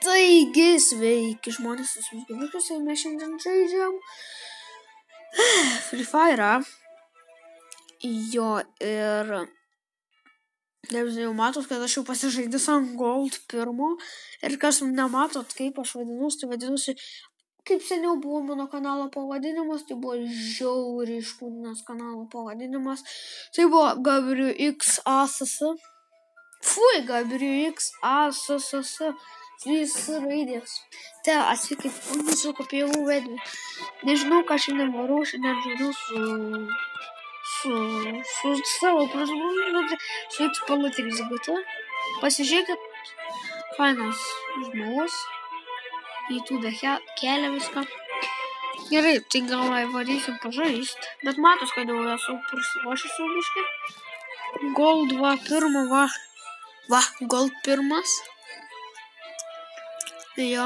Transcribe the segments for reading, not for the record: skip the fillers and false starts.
Taigi, sveiki žmonės, visus gyvulius, ir mes šiandien žaidžiam Free Fire. Jo, ir jau matot, kad aš jau pasižaidęs ant Gold 1. Ir kas nematot, kaip aš vadinus, tai vadinusi, kaip seniau buvo mano kanalo pavadinimas, tai buvo žiauriai iškūdinas kanalo pavadinimas. Tai buvo Gabriu X ASS. Fui, Gabriu X ASS. 3 raidės. Tai atsikait, nusikopijavau vedį. Nežinau, ką šiandien varau, šiandien žaidžiu su savo pražymų, su Xpolo 3GT. Pasižiūrėkit, fainas žmogus. YouTube kelia viską. Gerai, tai gal varysim pažaist. Bet matos, kad jau esu prisilošęs jau biškį. Gold 1, va, Gold 1. Jo.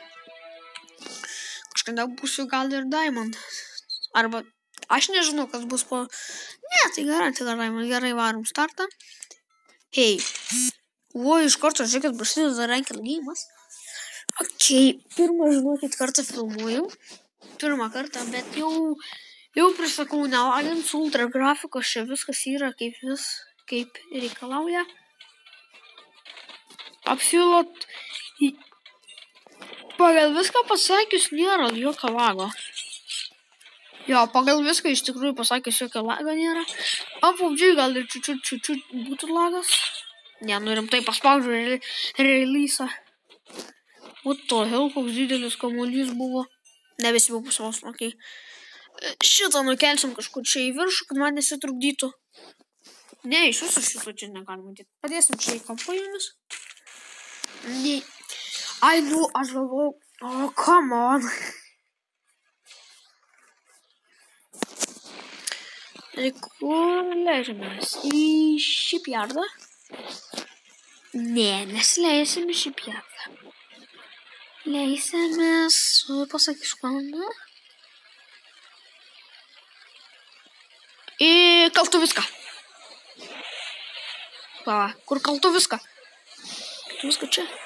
Kažkada būsiu gal ir Diamond. Arba, aš nežinau, kas bus po... Ne, tai garantiškai Diamond. Gerai, varom startą. Hei. Iš karto, žiūrėkit, prasideda ranked game'as. Ok, žinokit, kartą filmuoju. Pirmą kartą, bet jau prisakau, nelagint su ultra grafikos, čia viskas yra kaip reikalauja. Apsilot... Pagal viską pasakius nėra jokio lago. Jo, pagal viską iš tikrųjų pasakius jokio lago nėra. O PUBG gal ir čiut būtų lagas. Ne, rimtai paspaudžiu release'ą. What the hell, koks didelis kamuolys buvo. Ne visi buvo pusiaus, okei. Šitą nukelsim kažkur čia į viršų, kad man nesitrukdytų. Ne, iš viso šito čia negalima matyti. Padėsim čia į kampą jumis. Ne. Ai, aš galvau, come on. Tai kur leidžiamės? Į shipyardą? Ne, nesileisim į shipyardą. Leisimės, pasakysiu kalną. Į kaltų viską. Va, kur kaltų viską? Kaltų viską čia.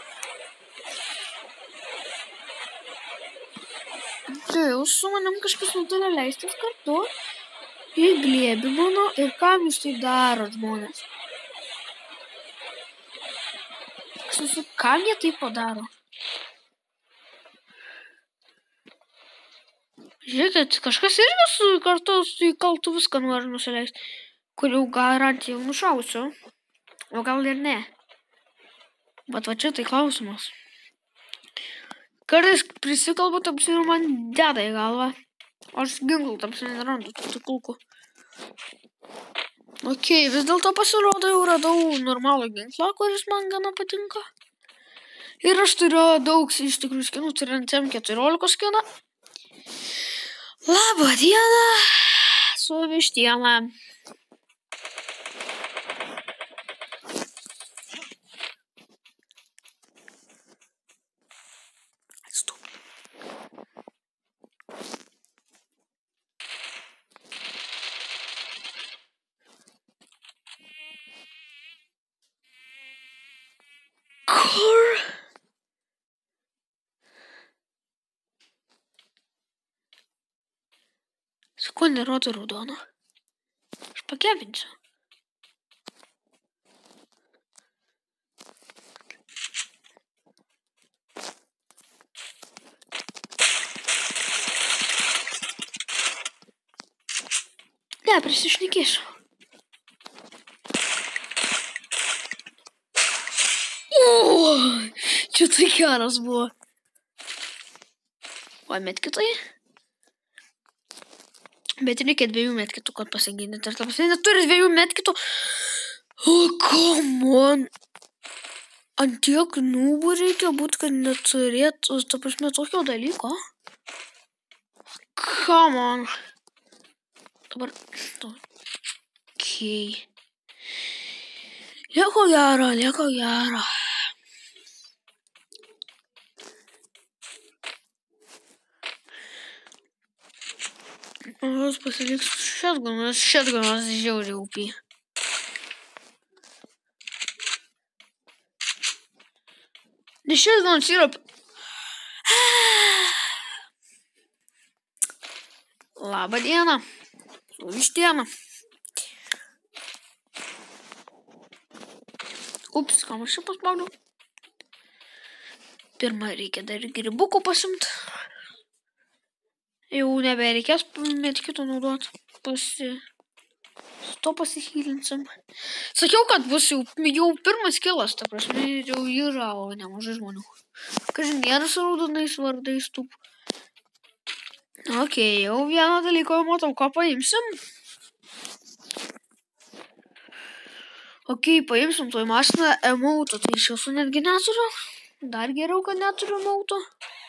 Jau su manim kažkas nutarė leistis kartu į glėbį mano ir kam jūs tai darot, žmonės? Kam jie tai padaro? Žiūrėkit, kažkas irgi kartu į kaltų viską nori nusileisti, kurių garantijų nušausiu, o gal ir ne. Bet va čia tai klausimas. Kartais prisikalbu, tamsi ir man deda į galvą. Aš ginklų tamsi nerandu, tik kulkų. Ok, vis dėlto pasirodo jau radau normalų ginklą, kuris man gana patinka. Ir aš turiu daug iš tikrųjų skinų, turiu M14 skiną. Labą dieną, su vištiena. Kur? Su kuo nerodo raudono? Aš pakebinsiu. Ne, prisišnekėsiu. Čia tai geras buvo. O metkitai? Bet reikia 2 metkitų, kad pasigydyti. Ir ta prasme, neturi 2 metkitų. O, come on. Ant tiek nūbų reikia būti, kad neturėtų, ta prasme, tokio dalyko. Come on. Dabar, okei. Lieko gero. Aš pasiliksiu šetganas žiauriai upį. Nešildinas yra... Labą dieną. Su vištiena. Ups, kam aš čia paspaudžiau? Pirmą reikia dar grybukų pasimti. Jau nebereikės medikito naudoti. To pasihylinsim. Sakiau, kad bus jau pirmas kilas, ta prasme, jau yra, o nemažai žmonių. Kažin nėra su raudonais vardais tų. Ok, jau vieną dalyką matau, ką paimsim. Ok, paimsim toj mašiną emauto, tai iš jūsų netgi neturiu. Dar geriau, kad neturiu emauto.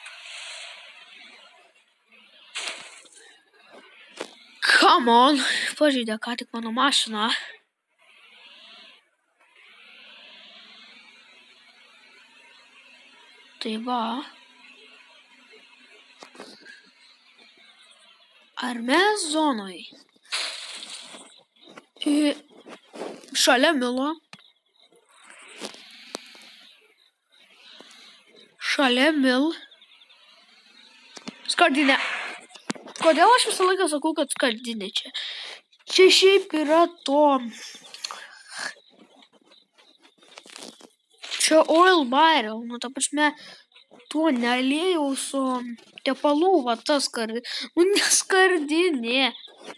Come on, pažeidė ką tik mano mašiną. Tai va. Ar mes zonoj? Šalia Milo. Šalia Mil. Skardinė. Kodėl aš visą laiką sakau, kad skardinė čia? Čia šiaip yra to... Čia oil barrel, nu ta prasme, tuo nealiejaus, o tepalų, va tas skardinė. Nu neskardinė.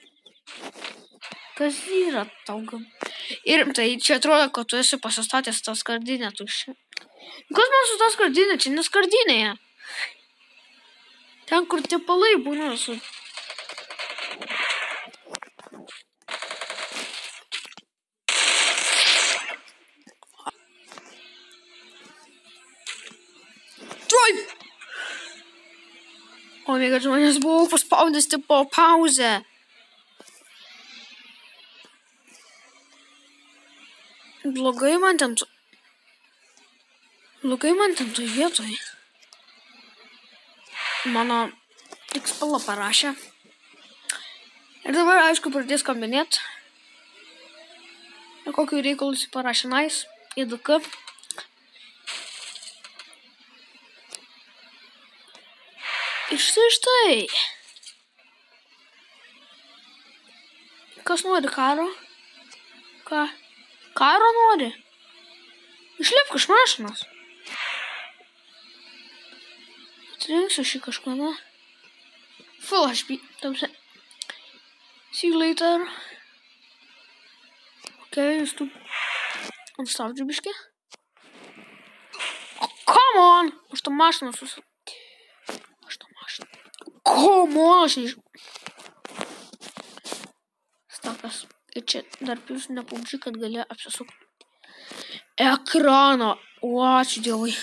Kas yra tau gam? Ir tai čia atrodo, kad tu esi pasistatęs tą skardinę tuščią. Kas man su tą skardinę? Čia neskardinėje. Ten, kur tepalai būna su... Tuoj! O, mėga, žmonės buvau paspaudęs tipo pauzę. Blogai man ten toj vietoj. Mano tik spalva parašė. Ir dabar, aišku, pradės skambinėt. Ir kokiu reikalu jis parašė nice, IDK. Ir štai. Kas nori karo? Ką? Karo nori? Išlipk iš mašinos. Atrinksiu šį kažką, na. Full HP. See you later. Ok, jūs tu ant stabdžių biškį. Come on! Aš tą mašiną Come on! Aš nežinau. Stakas. Ir čia dar plius nepabžiu, kad gali apsisukti ekraną. O, ačiū Dievui.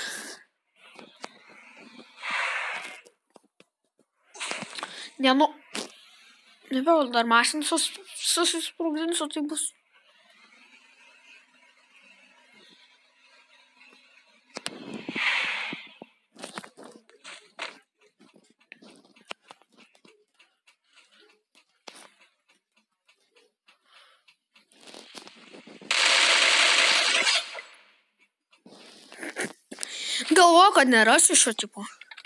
Ne, nu. Nebevėl dar mašiną susisprogdinsiu, tai bus. Galvoju, kad nerasiu šio tipo.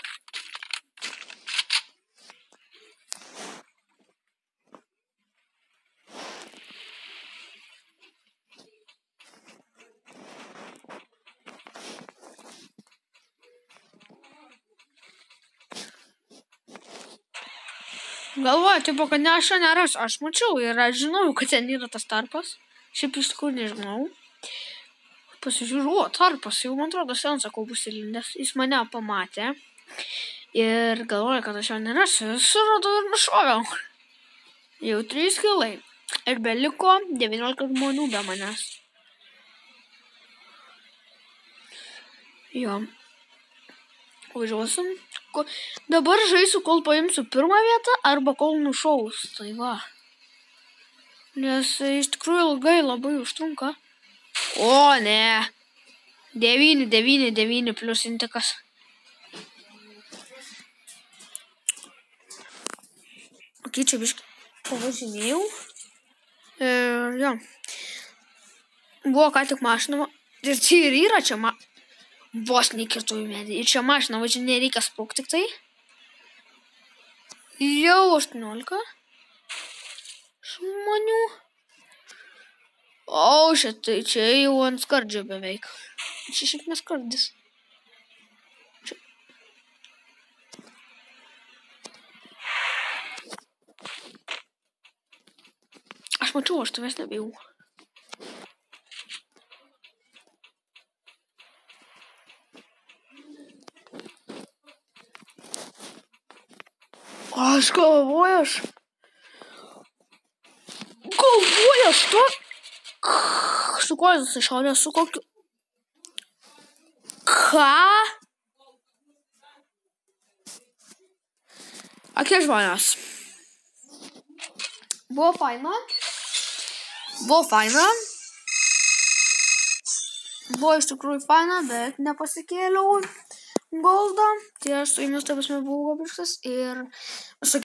Galvoju, tipo, kad ne aš jo nerasiu. Aš mačiau ir aš žinau, kad ten yra tas tarpas. Šiaip iš tikrųjų nežinau. Pasižiūriu, o tarpas, jau man atrodo, sen sakau bus įlindęs. Jis mane pamatė. Ir galvoju, kad aš jo nerasiu. Suradau ir nušoviau. Jau 3 kilai. Ir beliko 19 žmonių be manęs. Jo. Važiuosim. Dabar žaisiu, kol paimsiu pirmą vietą, arba kol nušaus. Tai va. Nes iš tikrųjų ilgai labai užtrunka. O, ne. 9, 9, 9 plus intikas. Ok, čia biškai pavažinėjau. Jo. Buvo ką tik mašina. Ir čia ir yra čia Vos neįkirtau į medį. Ir čia mašina, va čia nereikia sprūkti tik tai. Jau 18 žmonių. O, šitai čia jau ant skardžio beveik. Čia šiaip neskardis. Čia. Aš mačiau, aš tavęs nebijau. Aš galvoju, to? Su kuo jis iššaudė, su kokiu? Ką? Ake žmonės. Buvo faina. Buvo iš tikrųjų faina, bet nepasikėliau goldą. Tai aš su jumis taip buvau Gabriškas ir